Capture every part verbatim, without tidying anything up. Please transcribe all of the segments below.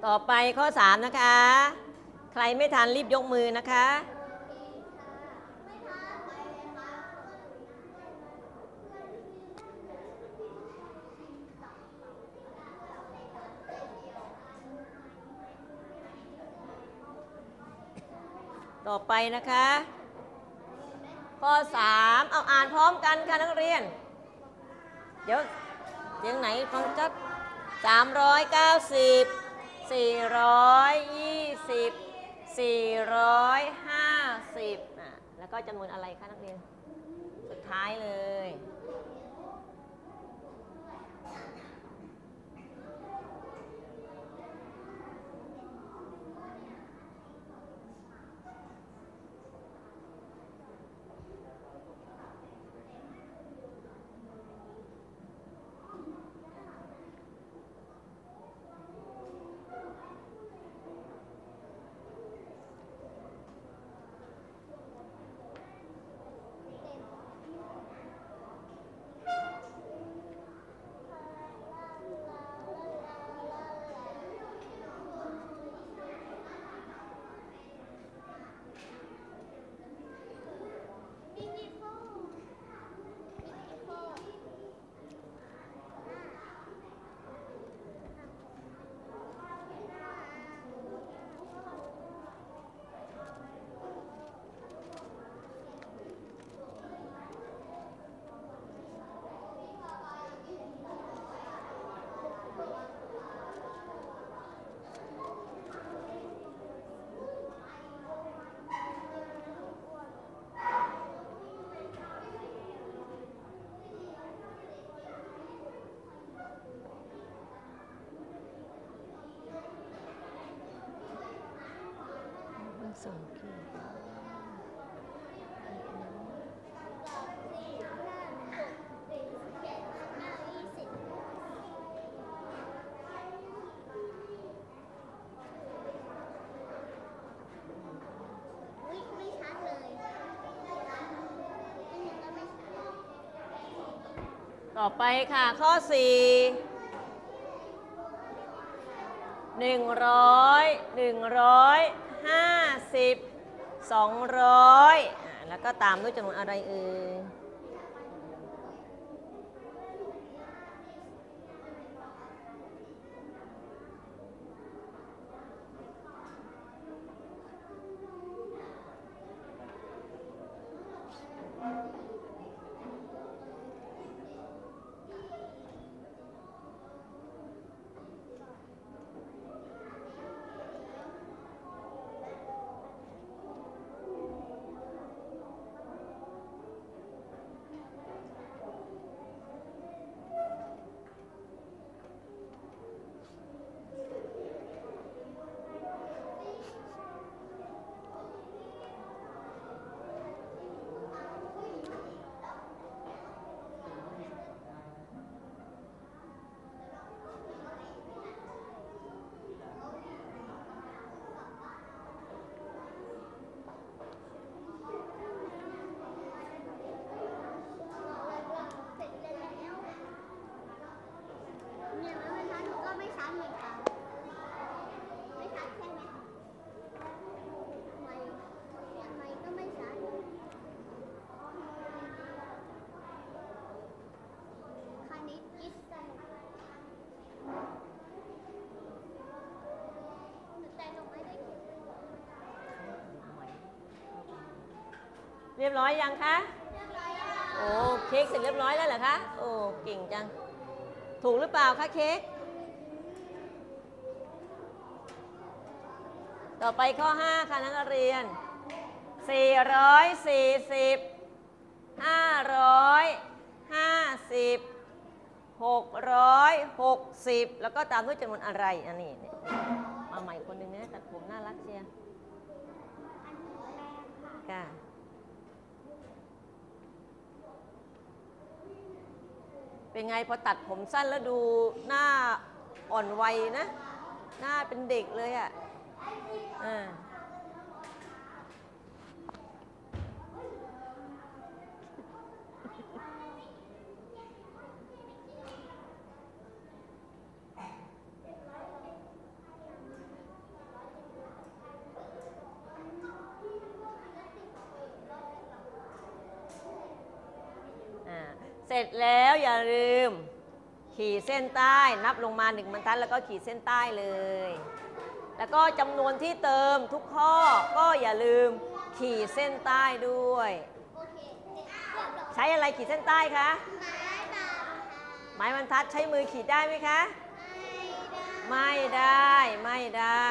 ต่อไปข้อสามนะคะใครไม่ทันรีบยกมือนะคะต่อไปนะคะข้อสามเอาอ่านพร้อมกันค่ะนักเรียนเดี๋ยวเสียงไหนฟังจัดสามร้อยเก้าสิบสี่ร้อยยี่สิบสี่ร้อยห้าสิบอ่ะแล้วก็จำนวนอะไรคะนักเรียนสุดท้ายเลยส่งคือต่อไปค่ะข้อสี่หนึ่งร้อยหนึ่งร้อยห้าสิบสองร้อยแล้วก็ตามด้วยจำนวนอะไรเอ่ยเรียบร้อยยังคะโอ้เค้กเสร็จเรียบร้อยแล้วเหรอคะโอ้เก่งจังถูกหรือเปล่าคะเค้กต่อไปข้อห้าค่ะนักเรียนสี่ร้อยสี่สิบห้าร้อยห้าสิบหกร้อยหกสิบแล้วก็ตามด้วยจำนวนอะไรอันนี้มาใหม่คนหนึ่งนะตัดผมน่ารักเชียร์ค่ะเป็นไงพอตัดผมสั้นแล้วดูหน้าอ่อนวัยนะหน้าเป็นเด็กเลยอ่ะอ่าเเสร็จแล้วอย่าลืมขีดเส้นใต้นับลงมาหนึ่งบรรทัดแล้วก็ขีดเส้นใต้เลยแล้วก็จำนวนที่เติมทุกข้อก็อย่าลืมขีดเส้นใต้ด้วยใช้อะไรขีดเส้นใต้คะไม้บรรทัดใช้มือขีดได้ไหมคะไม่ได้ไม่ได้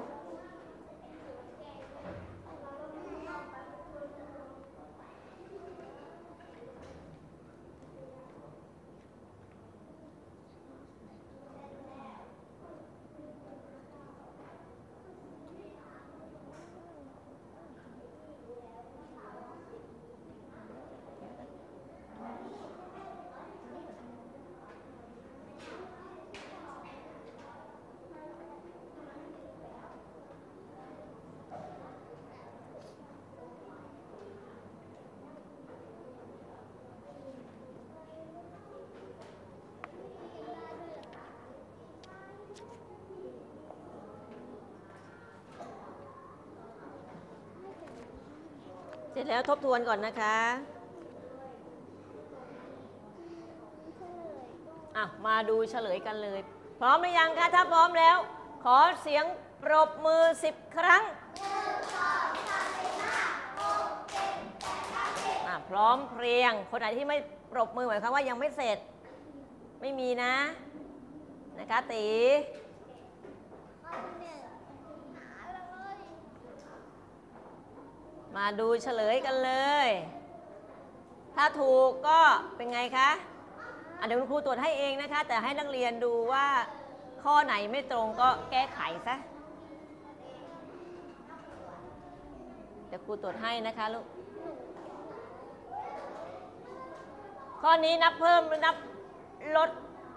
เสร็จแล้วทบทวนก่อนนะคะอ่ะมาดูเฉลยกันเลยพร้อมหรือยังคะถ้าพร้อมแล้วขอเสียงปรบมือสิบครั้งอ่ะพร้อมเพรียงคนไหนที่ไม่ปรบมือหมายความว่ายังไม่เสร็จไม่มีนะนะคะตีมาดูเฉลยกันเลยถ้าถูกก็เป็นไงคะเดี๋ยวคุณครูตรวจให้เองนะคะแต่ให้นักเรียนดูว่าข้อไหนไม่ตรงก็แก้ไขซะเดี๋ยวครูตรวจให้นะคะลูกข้อนี้นับเพิ่มหรือนับลด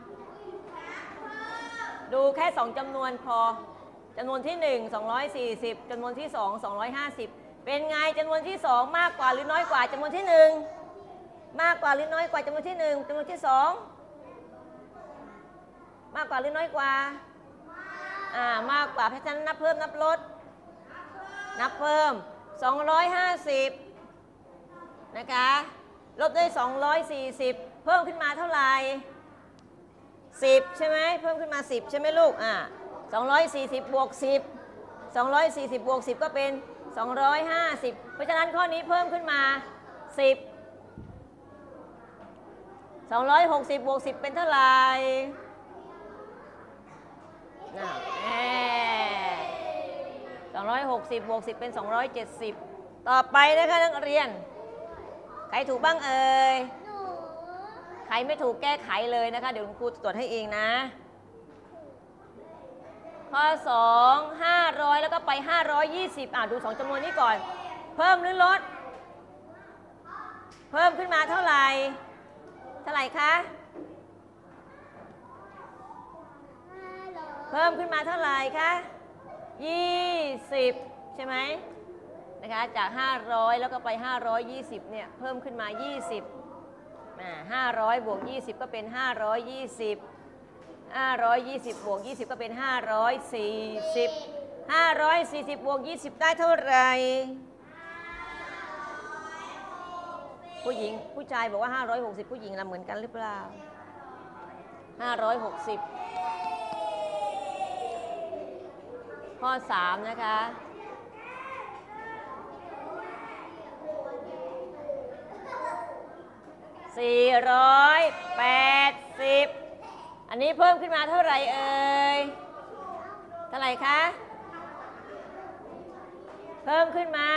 ดูแค่สองจำนวนพอจำนวนที่หนึ่ง สองร้อยสี่สิบจำนวนที่สอง สองร้อยห้าสิบเป็นไงจำนวนที่สองมากกว่าหรือน้อยกว่าจำนวนที่หนึ่งมากกว่าหรือน้อยกว่าจำนวนที่หนึ่งจำนวนที่สองมากกว่าหรือน้อยกว่าอ่ามากกว่าเพราะฉะนั้นนับเพิ่มนับลดนับเพิ่มสองร้อยห้าสิบนะคะลบด้วยสองร้อยสี่สิบเพิ่มขึ้นมาเท่าไหร่สิบใช่ไหมเพิ่มขึ้นมาสิบใช่ไหมลูกอ่าสองร้อยสี่สิบบวกสิบ สองร้อยสี่สิบบวกสิบก็เป็นสองร้อยห้าสิบเพราะฉะนั้นข้อนี้เพิ่มขึ้นมาสิบ สองร้อยหกสิบบวกสิบเป็นเท่าไหร่น่ะแหมสองร้อยหกสิบบวกสิบเป็นสองร้อยเจ็ดสิบต่อไปนะคะนักเรียนใครถูกบ้างเอ่ยใครไม่ถูกแก้ไขเลยนะคะเดี๋ยวคุณครูตรวจให้เองนะข้อสองห้าร้อยแล้วก็ไปห้าร้อยยี่สิบอ่ะดูสองจำนวนนี้ก่อนเพิ่มหรือลดเพิ่มขึ้นมาเท่าไหร่เท่าไหร่คะเพิ่มขึ้นมาเท่าไหร่คะยี่สิบใช่ไหมนะคะจากห้าร้อยแล้วก็ไปห้าร้อยยี่สิบเนี่ยเพิ่มขึ้นมายี่สิบอ่าห้าร้อยบวกยี่สิบก็เป็นห้าร้อยยี่สิบห้าร้อยยี่สิบบวกยี่สิบก็เป็นห้าร้อยสี่สิบ ห้าร้อยสี่สิบบวกยี่สิบได้เท่าไหร่ผู้หญิงผู้ชายบอกว่าห้าร้อยหกสิบผู้หญิงละเหมือนกันหรือเปล่าห้าร้อยหกสิบข้อสามนะคะสี่ร้อยแปดสิบอันนี้เพิ่มขึ้นมาเท่าไหร่เอ่ยเท่าไหร่คะเพิ่มขึ้นมา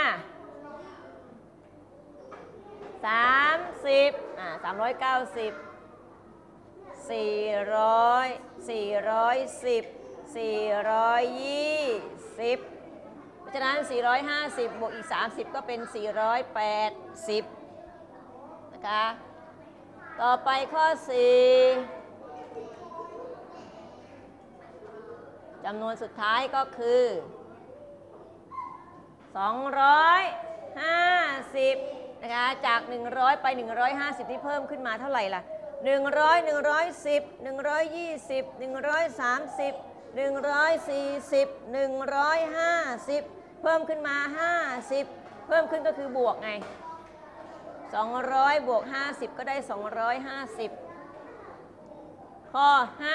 สามสิบอ่าสามร้อยเก้าสิบสี่ร้อยสี่ร้อยสิบสี่ร้อยยี่สิบเพราะฉะนั้นสี่ร้อยห้าสิบบวกอีกสามสิบก็เป็นสี่ร้อยแปดสิบนะคะต่อไปข้อสี่จำนวนสุดท้ายก็คือสองร้อยห้าสิบนะคะจากหนึ่งร้อยไปหนึ่งร้อยห้าสิบที่เพิ่มขึ้นมาเท่าไหร่ล่ะหนึ่งร้อย หนึ่งร้อยสิบ หนึ่งร้อยยี่สิบ หนึ่งร้อยสามสิบ หนึ่งร้อยสี่สิบ หนึ่งร้อยห้าสิบเพิ่มขึ้นมาห้าสิบเพิ่มขึ้นก็คือบวกไงสองร้อยบวกห้าสิบก็ได้สองร้อยห้าสิบข้อห้า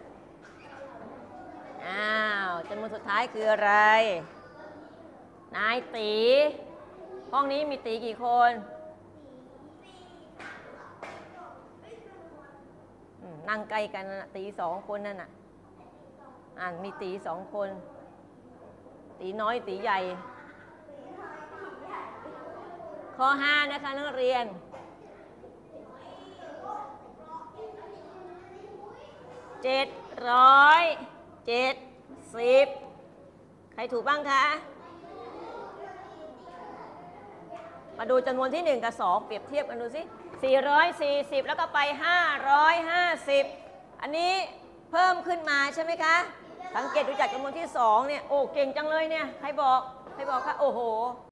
อ้าวจำนวนสุดท้ายคืออะไรนายตีห้องนี้มีตีกี่คนนั่งใกล้กันนะตีสองคนนั่นน่ะอ่านมีตีสองคนตีน้อยตีใหญ่ข้อห้านะคะนักเรียนเจ็ดร้อยเจ็ดสิบใครถูกบ้างคะมาดูจำนวนที่หนึ่งกับสองเปรียบเทียบกันดูสิสี่ร้อยสี่สิบแล้วก็ไปห้าร้อยห้าสิบอันนี้เพิ่มขึ้นมาใช่ไหมคะสังเกตดูจากจำนวนที่สองเนี่ยโอ้เก่งจังเลยเนี่ยใครบอกใครบอกคะโอ้โห